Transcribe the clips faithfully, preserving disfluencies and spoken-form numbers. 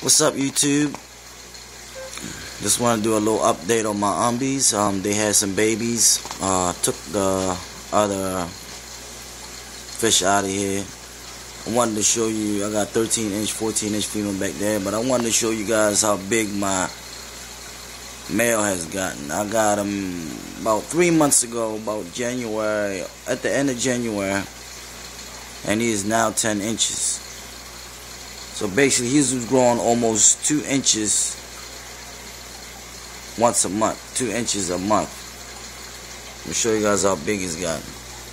What's up, YouTube? Just want to do a little update on my umbies. Um, they had some babies. Uh, took the other fish out of here. I wanted to show you. I got thirteen inch, fourteen inch female back there, but I wanted to show you guys how big my male has gotten. I got him about three months ago, about January, at the end of January, and he is now ten inches. So basically, he's growing almost two inches once a month, two inches a month. Let me show you guys how big he's gotten.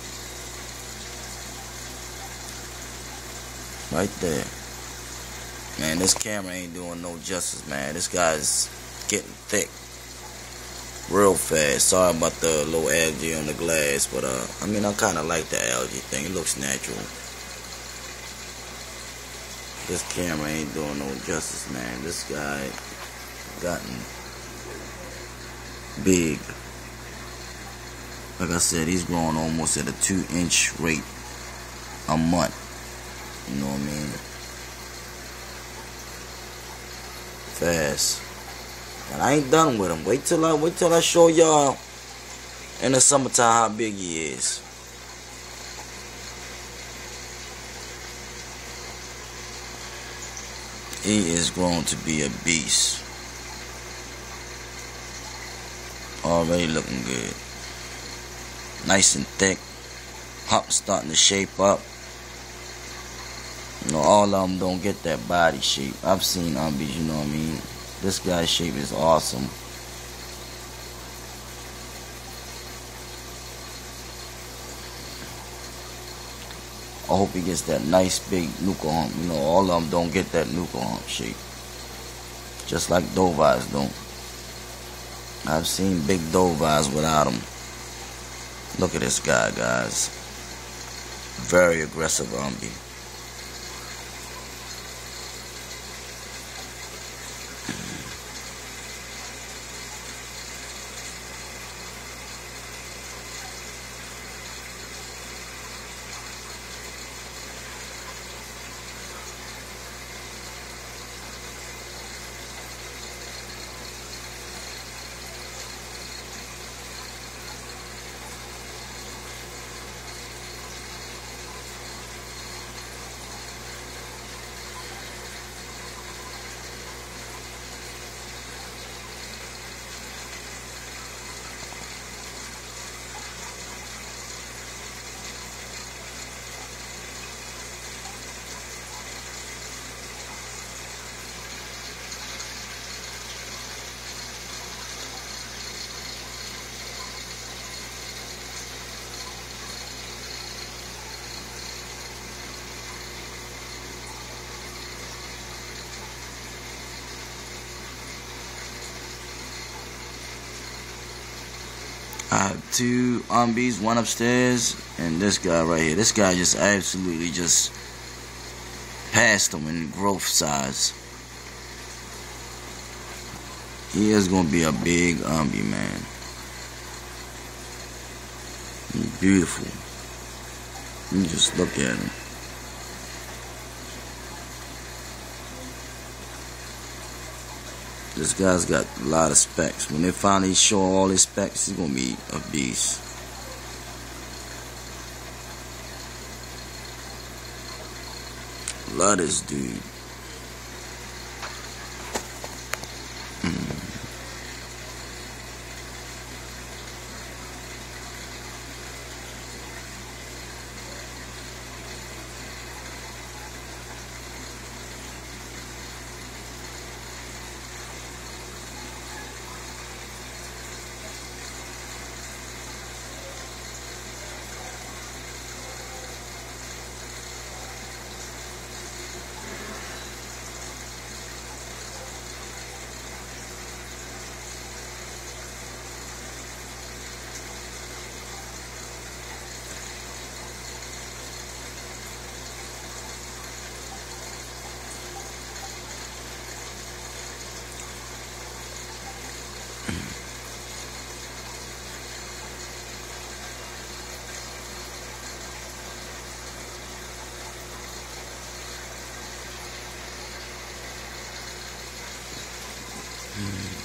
Right there. Man, this camera ain't doing no justice, man. This guy's getting thick real fast. Sorry about the low algae on the glass, but uh, I mean, I kind of like the algae thing. It looks natural. This camera ain't doing no justice, man. This guy gotten big. Like I said, he's growing almost at a two inch rate a month. You know what I mean? Fast. And I ain't done with him. Wait till I wait till I show y'all in the summertime how big he is. He is growing to be a beast. Already looking good. Nice and thick. Hump starting to shape up. You know, all of them don't get that body shape. I've seen umbies, you know what I mean? This guy's shape is awesome. I hope he gets that nice big nuka hump. You know, all of them don't get that nuka hump shape. Just like Dovais don't. I've seen big Dovais without them. Look at this guy, guys. Very aggressive umbie. I have two umbies, one upstairs, and this guy right here. This guy just absolutely just passed him in growth size. He is going to be a big umbie, man. He's beautiful. You just look at him. This guy's got a lot of specs. When they finally show all his specs, he's gonna be a beast. Love this dude. Hmm.